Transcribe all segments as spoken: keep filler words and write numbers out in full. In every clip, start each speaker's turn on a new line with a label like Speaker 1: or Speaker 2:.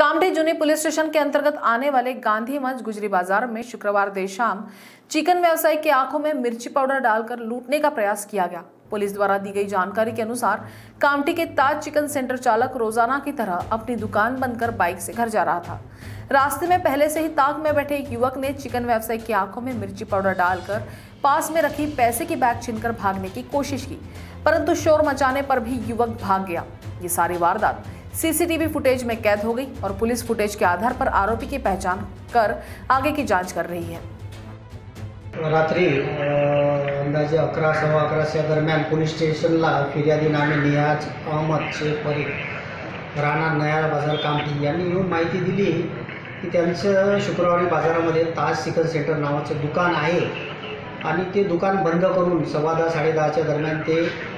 Speaker 1: कामठी जूनी police station के अंतर्गत आने वाले गांधी मंच गुजरी बाजार में शुक्रवार देर शाम चिकन व्यवसायी की आंखों में मिर्ची पाउडर डालकर लूटने का प्रयास किया गया। पुलिस द्वारा दी गई जानकारी के अनुसार कामठी के ताज चिकन सेंटर चालक रोजाना की तरह अपनी दुकान बंद कर बाइक से घर जा रहा था। रास्ते में पहले से ही ताक में बैठे एक युवक ने चिकन व्यवसायी की आंखों में मिर्ची पाउडर डालकर पास में रखी पैसे की बैग छीनकर भागने की कोशिश की, परंतु शोर मचाने पर भी युवक भाग गया। ये सारी वारदात सीसीटीवी फुटेज में कैद हो गई और पुलिस फुटेज के आधार पर आरोपी की पहचान कर आगे की जांच कर रही है।
Speaker 2: रात्री अंदाजे अकरा सव्वा अकराच्या दरम्यान पोलीस स्टेशनला फिर्यादी नामे नियाज अहमद शेख परीख राहणार नया बाजार कामठी यांनी येऊन माहिती दिली की त्यांचं शुक्रवारी बाजारामध्ये ताज चिकन सेंटर नावाचं दुकान आहे आणि ते दुकान बंद करून सव्वा दहा साडे दहाच्या दरम्यान ते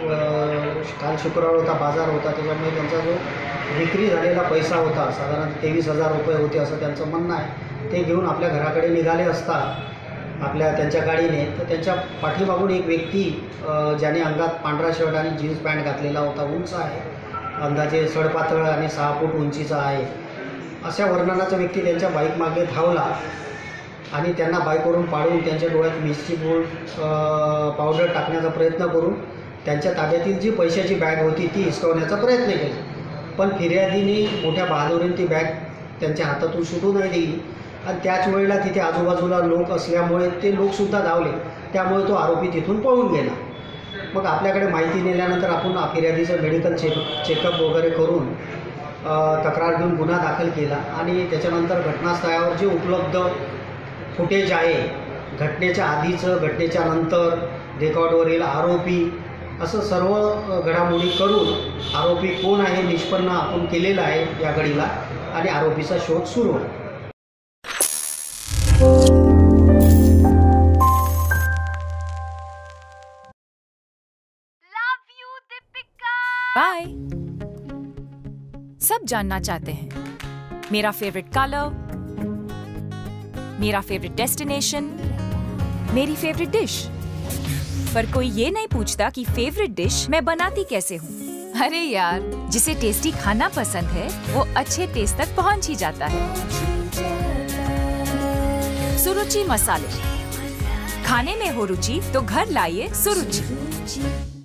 Speaker 2: काल शुक्रवार होता, बाजार होता, त्याच्यामुळे त्यांचा जो विक्री झालेला पैसा होता साधारण तेवीस हजार रुपये होते असं त्यांचं म्हणणं आहे। ते घेऊन आपल्या घराकडे निघाले असता आपल्या त्यांच्या गाडीने तर त्यांच्या पाठीमागून एक व्यक्ती ज्याने अंगात पांढरा शर्ट आणि जीन्स पॅन्ट घातलेला होता, उंच आहे, अंदाजे सडपातळ आणि सहा फूट उंचीचा आहे, अशा वर्णनाचा व्यक्ती त्यांच्या बाईक मागे धावला आणि त्यांना बाईकवरून पाडून त्यांच्या डोळ्यात मिरची पावडर टाकण्याचा प्रयत्न करून त्यांच्या ताब्यातील जी पैशाची बॅग होती ती हिसकवण्याचा प्रयत्न केला। पण फिर्यादीने मोठ्या बहादुरीने ती बॅग त्यांच्या हातातून सुटू नाही दिली आणि त्याच वेळेला तिथे आजूबाजूला लोक असल्यामुळे ते लोकसुद्धा धावले, त्यामुळे तो आरोपी तिथून पळून गेला। मग आपल्याकडे माहिती नेल्यानंतर आपण फिर्यादीचं मेडिकल चेक चेकअप वगैरे करून तक्रार देऊन गुन्हा दाखल केला आणि त्याच्यानंतर घटनास्थळावर जे उपलब्ध फुटेज आहे, घटनेच्या आधीचं, घटनेच्या नंतर, रेकॉर्डवरील आरोपी, असं सर्व घडामोडी करून आरोपी कोण आहे निष्पन्न आपण केलेला आहे या घडीला आणि आरोपीचा शोध सुरू आहे।
Speaker 3: बाय। सब जानना चाहते हैं मेरा फेवरेट कलर, मेरा फेवरेट डेस्टिनेशन, मेरी फेवरेट डिश, पर कोई ये नहीं पूछता कि फेवरेट डिश मैं बनाती कैसे हूँ। अरे यार, जिसे टेस्टी खाना पसंद है वो अच्छे टेस्ट तक पहुँच ही जाता है। सुरुचि मसाले, खाने में हो रुचि तो घर लाइए सुरुचि।